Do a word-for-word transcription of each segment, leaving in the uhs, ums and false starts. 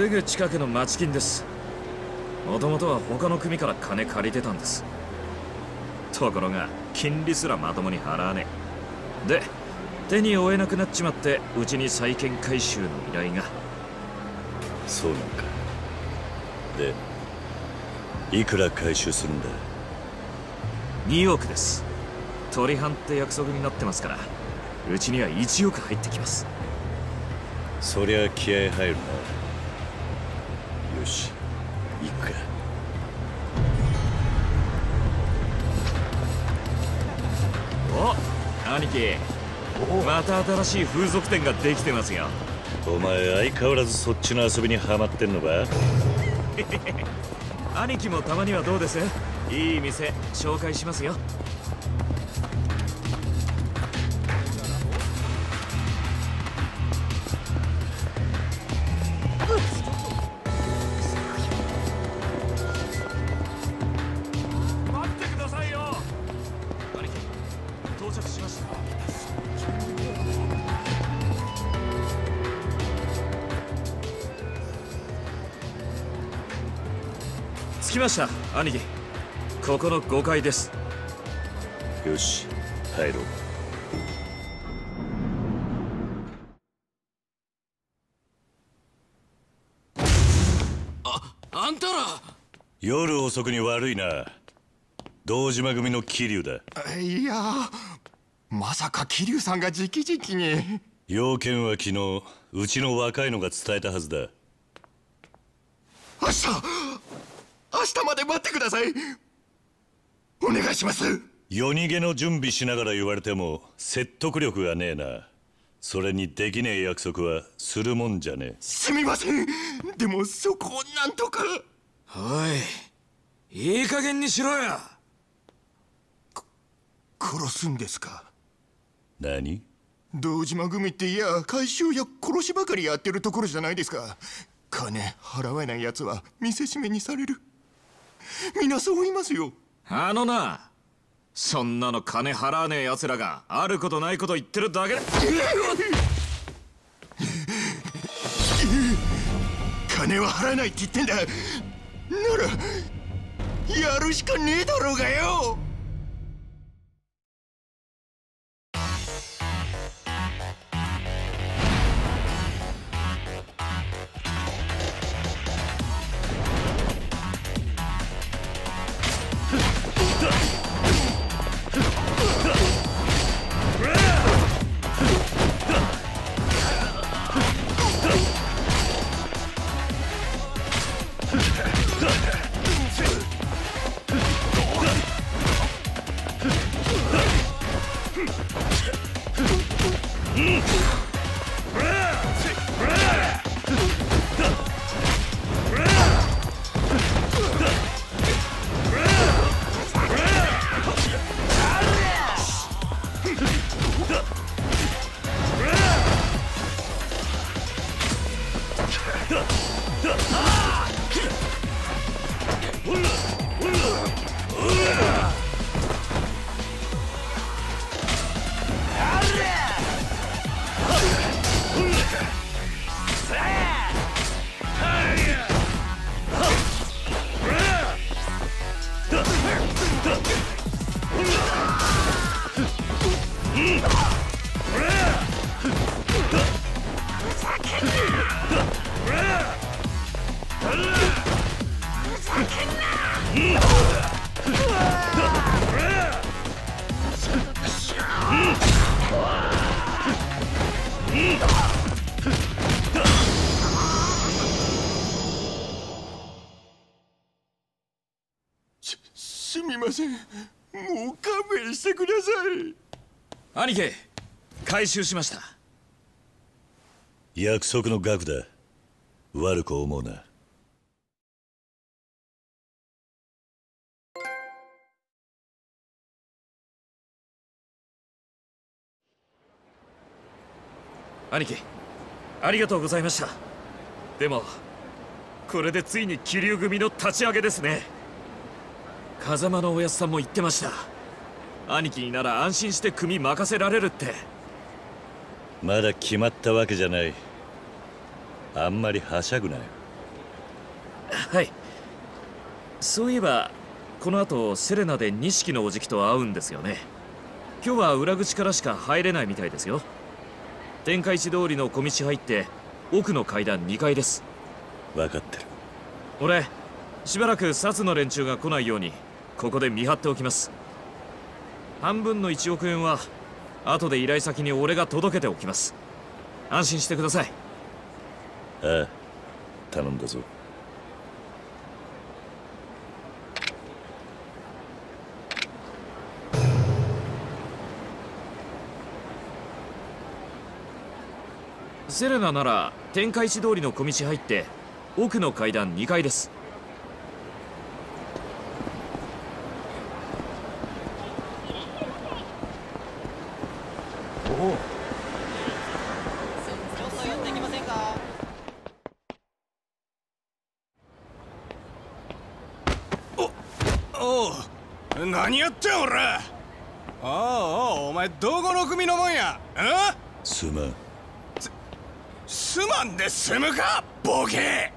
すぐ近くの町金です。もともとは他の組から金借りてたんです。ところが金利すらまともに払わねえ。で手に負えなくなっちまって、うちに債権回収の依頼が。 そうなんか。でいくら回収するんだ？ におくです。取り半って約束になってますから、うちにはいちおく入ってきます。 そりゃ気合入るな。よし、行くか。 お、兄貴、また新しい風俗店ができてますよ。 お前相変わらずそっちの遊びにハマってんのか？ 兄貴もたまにはどうです？いい店紹介しますよ。待ってくださいよ。兄貴、到着しました。着きました、兄貴。ここのごかいです。 よし、入ろう。 あ、あんたら。 夜遅くに悪いな。堂島組の桐生だ。 いや、まさか桐生さんが直々に。 要件は昨日うちの若いのが伝えたはずだ。 明日明日まで待ってください。お願いします。 夜逃げの準備しながら言われても説得力がねえな。それにできねえ約束はするもんじゃねえ。 すみません。でもそこをなんとか。 おい、いい加減にしろよ。 殺すんですか？ 何？ 堂島組っていや回収や殺しばかりやってるところじゃないですか。金払えないやつは見せしめにされる。みんなそう言いますよ。 あのな、そんなの金払わねえやつらがあることないこと言ってるだけで。 金は払えないって言ってんだ。ならやるしかねえだろうがよ。す、すみません。もう勘弁してください。 兄貴、回収しました。 約束の額だ。悪く思うな。 兄貴、ありがとうございました。でもこれでついに桐生組の立ち上げですね。風間のおやつさんも言ってました。兄貴になら安心して組任せられるって。 まだ決まったわけじゃない。あんまりはしゃぐなよ。 はい。そういえばこの後セレナで錦のおじきと会うんですよね。今日は裏口からしか入れないみたいですよ。天下一通りの小道入って奥の階段にかいです。 分かってる。 俺しばらくサツの連中が来ないようにここで見張っておきます。半分のいちおくえんは後で依頼先に俺が届けておきます。安心してください。 ああ、頼んだぞ。 セレナなら天下一通りの小道入って奥の階段にかいです。 おお、ちょっと寄ってきませんか。 おお、何やってんおら。おうおう、お前どこの組のもんや。あ、 すまん。 すまんで済むかボケ。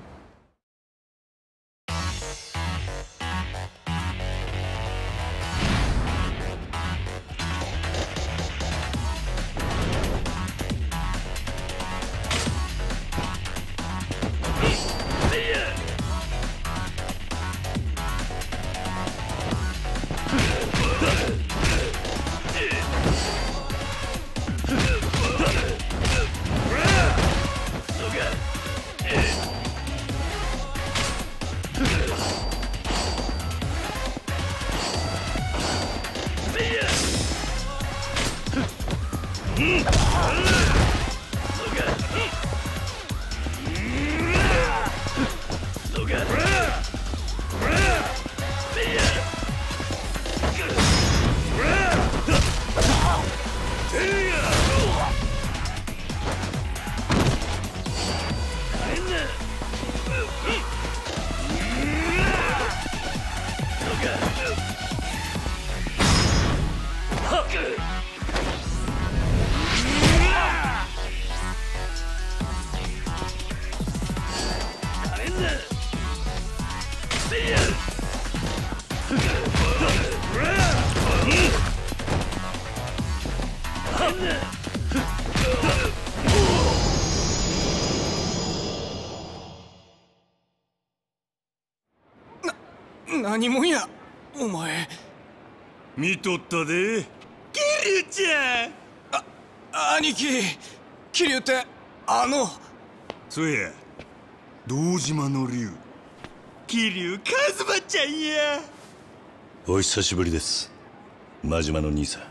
何もんやお前。 見とったでキリュウちゃん。 あ、兄貴、桐生ってあの。 そうや、堂島の竜桐生一馬ちゃんや。 お久しぶりです、真島の兄さ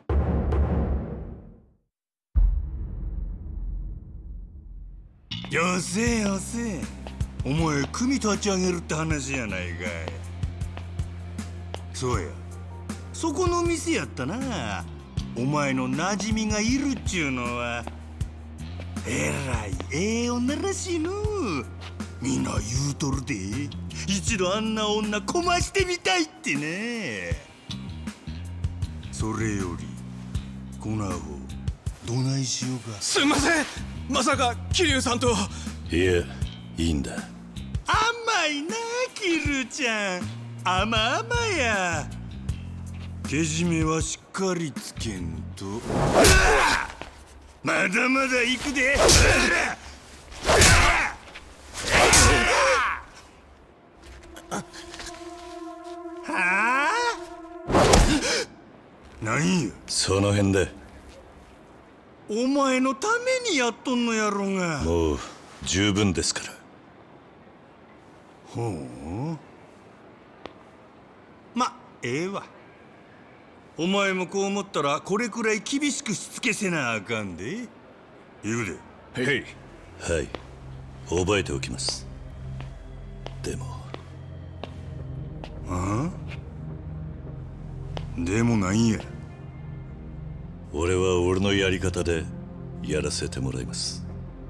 ん。よせよせ、お前組立ち上げるって話やないかい。そうや、そこの店やったな。お前の馴染みがいるっちゅうのはえらいええ女らしいの。みんな言うとるで、一度あんな女こましてみたいってね。それよりこのアホどないしようか。 すんません、まさか桐生さんと。 ん。いや、いいんだ。 甘いなキルちゃん、甘々や。けじめはしっかりつけんと。まだまだ行くで。はあ、何やその辺で。 お前のためにやっとんのやろが。 もう十分ですから。 ほう、ま、ええわ。お前もこう思ったらこれくらい厳しくしつけせなあかんで。言うで。 はいはい、覚えておきます。でも。 ああ、でもなんや。 俺は俺のやり方でやらせてもらいます。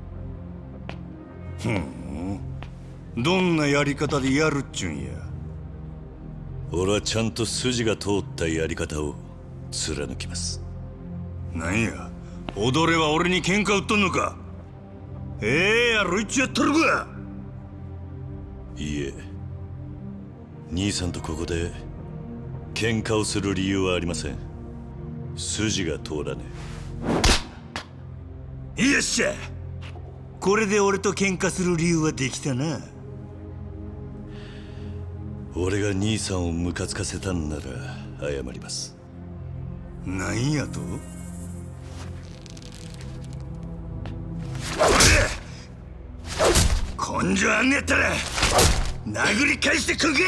ふん、どんなやり方でやるっちゅんや。 俺はちゃんと筋が通ったやり方を貫きます。 なんや、踊れは俺に喧嘩売っとんのか。ええやろ、一応やっとるか。 いいえ、兄さんとここで喧嘩をする理由はありません。筋が通らねえ。よっしゃ、これで俺と喧嘩する理由はできたな。 俺が兄さんをムカつかせたんなら謝ります。 なんやと？根性あんねやったら殴り返してくんけ。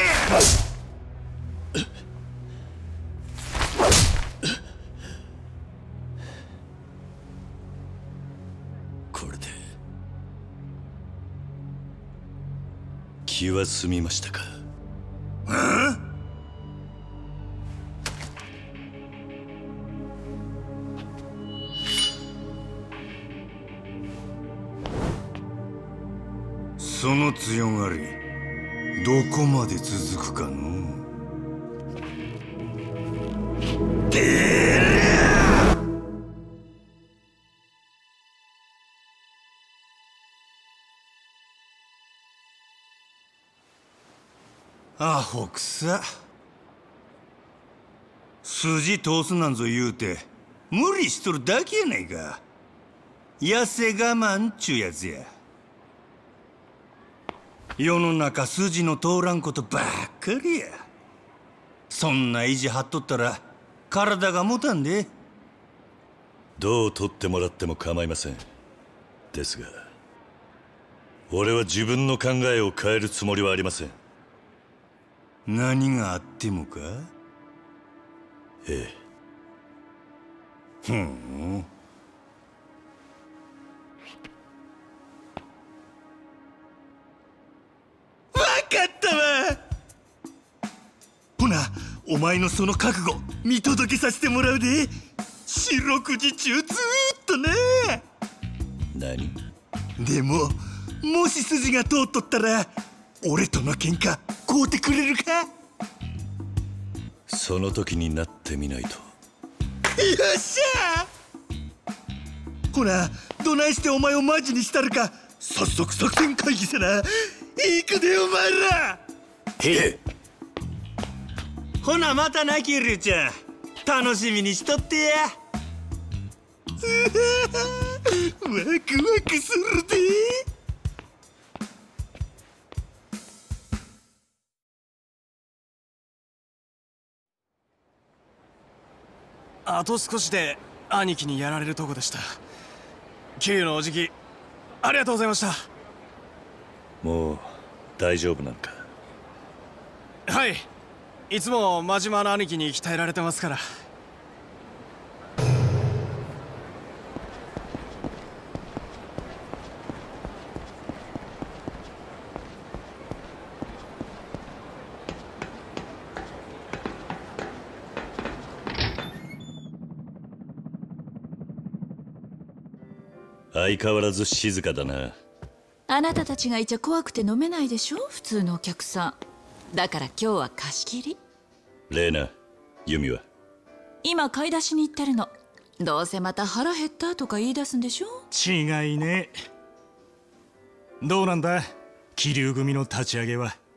これで気は済みましたか？ ああ？その強がりどこまで続くかの。てーアホくさ。筋通すなんぞ言うて無理しとるだけやないか。痩せ我慢っちゅうやつや。世の中筋の通らんことばっかりや。そんな意地張っとったら体が持たんで。 どう取ってもらっても構いません。ですが俺は自分の考えを変えるつもりはありません。 何があってもか？ ええ。 ふん。わかったわ。ほな、お前のその覚悟見届けさせてもらうで。四六時中ずーっとね。 何？ でももし筋が通っとったら俺との喧嘩買うてくれるか？ その時になってみないと。 よっしゃー。ほな、どないしてお前をマジにしたるか早速作戦会議せな。いくでお前ら。 へえ。 ほなまたな、キルちゃん。楽しみにしとってや。ワクワクするで。 あと少しで兄貴にやられるとこでした。キウのおじきありがとうございました。 もう大丈夫なのか？ はい、いつも真島の兄貴に鍛えられてますから。 相変わらず静かだな。 あなたたちがいちゃ怖くて飲めないでしょ、普通のお客さん。だから今日は貸し切り。 レーナ、ユミは？ 今買い出しに行ってるの。どうせまた腹減ったとか言い出すんでしょ。 違いね。どうなんだ気流組の立ち上げは。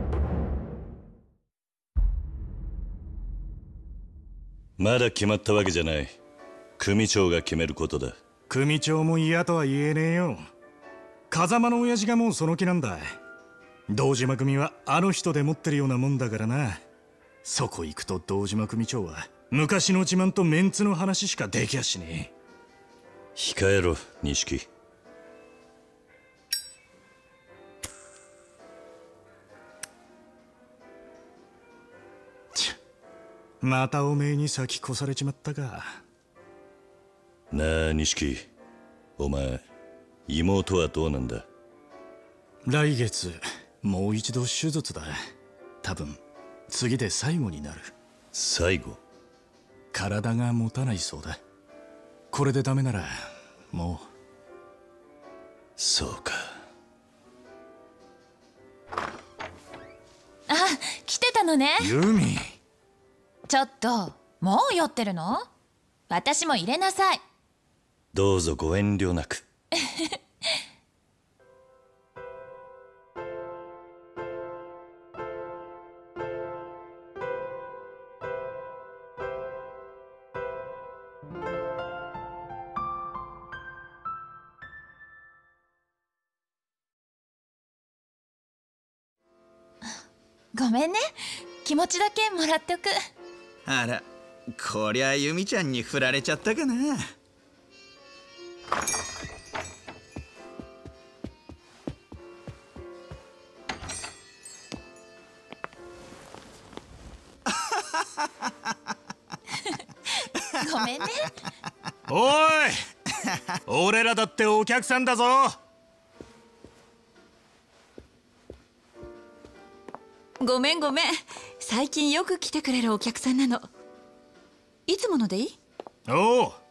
まだ決まったわけじゃない。組長が決めることだ。 組長も嫌とは言えねえよ。風間の親父がもうその気なんだ。堂島組はあの人で持ってるようなもんだからな。そこ行くと堂島組長は昔の自慢とメンツの話しかできやしねえ。 控えろ、錦。 ちゃ、またおめえに先越されちまったか。 なあ錦、お前妹はどうなんだ？ 来月もう一度手術だ。多分次で最後になる。 最後？ 体が持たないそうだ。これでダメならもう。 そうか。 あ、来てたのね。 ユミ。 ちょっともう酔ってるの？私も入れなさい。 どうぞご遠慮なく。 ごめんね、気持ちだけもらっておく。 あら、こりゃユミちゃんに振られちゃったかな。 ごめんね。 おい俺らだってお客さんだぞ。 ごめんごめん、最近よく来てくれるお客さんなの。いつものでいい？ おう。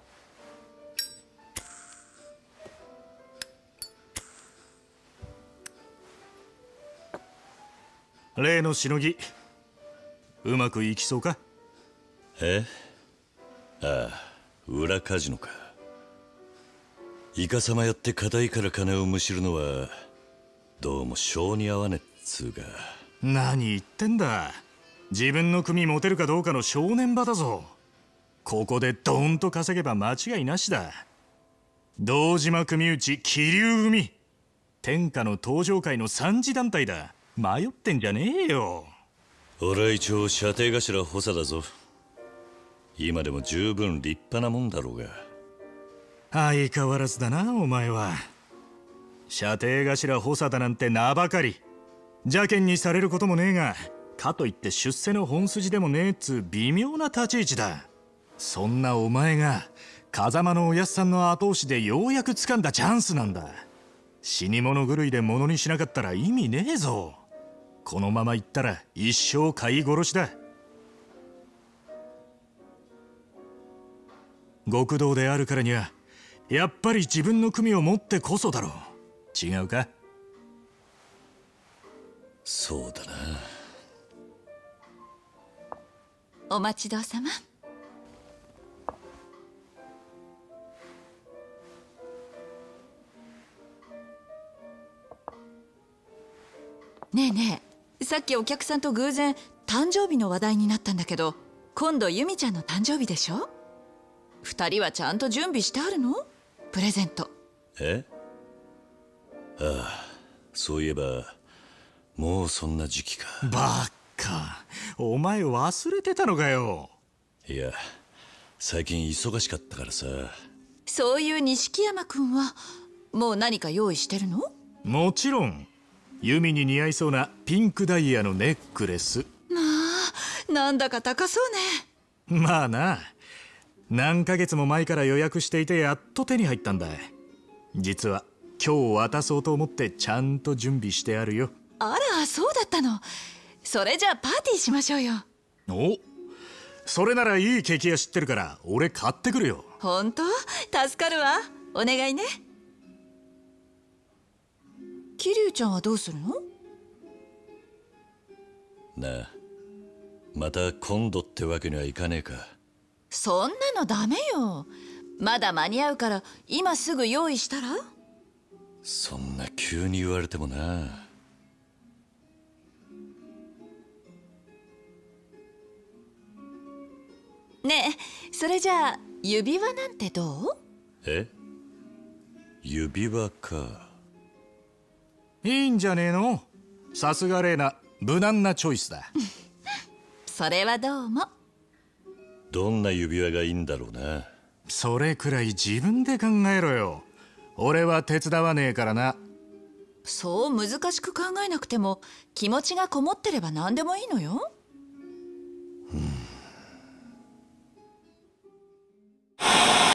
例のしのぎうまくいきそうか？ え？ああ、裏カジノか。イカサマやって硬いから金をむしるのはどうも性に合わねっつうか。 何言ってんだ。自分の組持てるかどうかの正念場だぞ。ここでドーンと稼げば間違いなしだ。堂島組内桐生組、天下の登場界の三次団体だ。迷ってんじゃねえよ。 俺は一応射程頭補佐だぞ。今でも十分立派なもんだろうが。 相変わらずだなお前は。射程頭補佐だなんて名ばかり。邪険にされることもねえが、かといって出世の本筋でもねえっつう微妙な立ち位置だ。そんなお前が風間のおやっさんの後押しでようやく掴んだチャンスなんだ。死に物狂いで物にしなかったら意味ねえぞ。このままいったら一生飼い殺しだ。極道であるからにはやっぱり自分の組を持ってこそだろう。違うか？ そうだな。 お待ちどうさま。ねえねえ、さっきお客さんと偶然誕生日の話題になったんだけど、今度ユミちゃんの誕生日でしょ？二人はちゃんと準備してあるの？プレゼント。 え？ああ、そういえばもうそんな時期か。 バカ、お前忘れてたのかよ。 いや、最近忙しかったからさ。 そういう錦山君はもう何か用意してるの？ もちろん。弓に似合いそうなピンクダイヤのネックレス。 まあ、なんだか高そうね。 まあな、何ヶ月も前から予約していてやっと手に入ったんだ。実は今日渡そうと思ってちゃんと準備してあるよ。 あら、そうだったの。それじゃあパーティーしましょうよ。 お、それならいいケーキ屋知ってるから俺買ってくるよ。 本当？助かるわ。お願いね。桐生ちゃんはどうするの？ なあ、また今度ってわけにはいかねえか。 そんなのダメよ。まだ間に合うから今すぐ用意したら？ そんな急に言われてもな。 ねえ、それじゃあ指輪なんてどう？ え？指輪か。 いいんじゃねえの？さすがレイナ、無難なチョイスだ。 それはどうも。 どんな指輪がいいんだろうな。 それくらい自分で考えろよ。俺は手伝わねえからな。 そう難しく考えなくても気持ちがこもってれば何でもいいのよ。